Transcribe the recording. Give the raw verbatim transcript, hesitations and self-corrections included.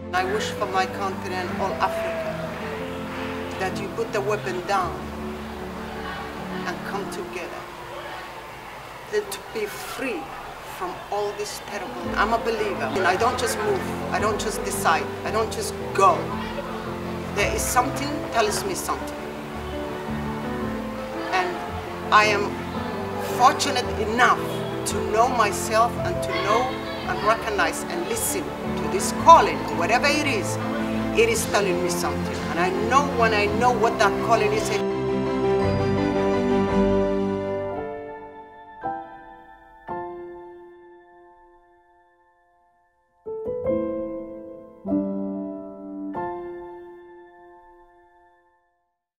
I wish for my country and all Africa that you put the weapon down and come together, then to be free from all this terrible. I'm a believer, and I don't just move, I don't just decide, I don't just go. There is something tells me something. And I am fortunate enough to know myself and to know and recognize and listen to this calling, whatever it is, it is telling me something. And I know when I know what that calling is,